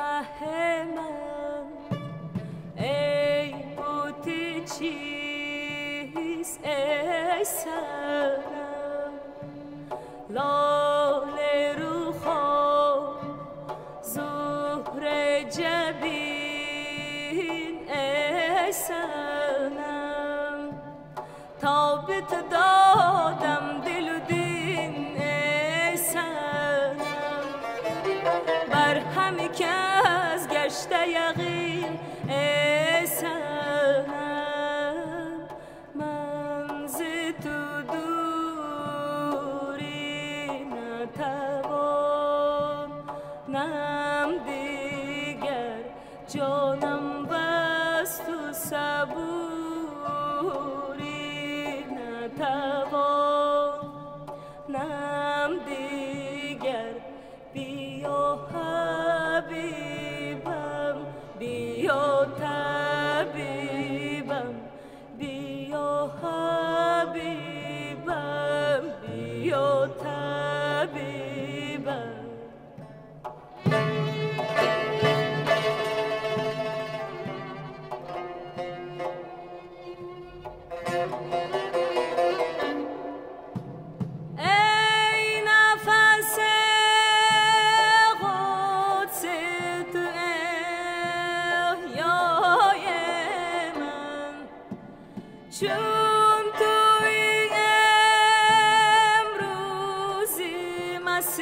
مه من ای بوتی چیست ای سرم لاله رو خواب زهر جبین ای سنم تابت دادم دل و دین ای سنم بر همه کس گشته یقین ای سنم من ز تو دوری نتوانم دیگر جانم بس تو صبوری نتوانم دیگر بیا حبیبم بیا طبیبم بیا حبیبم بیا طبیبم چون توی امروزی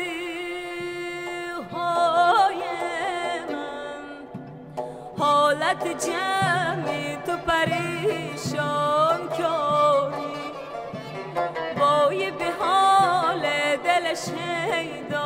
مسیحای من حالت جمعی تو پریشان کنی وای به حال دل شیدا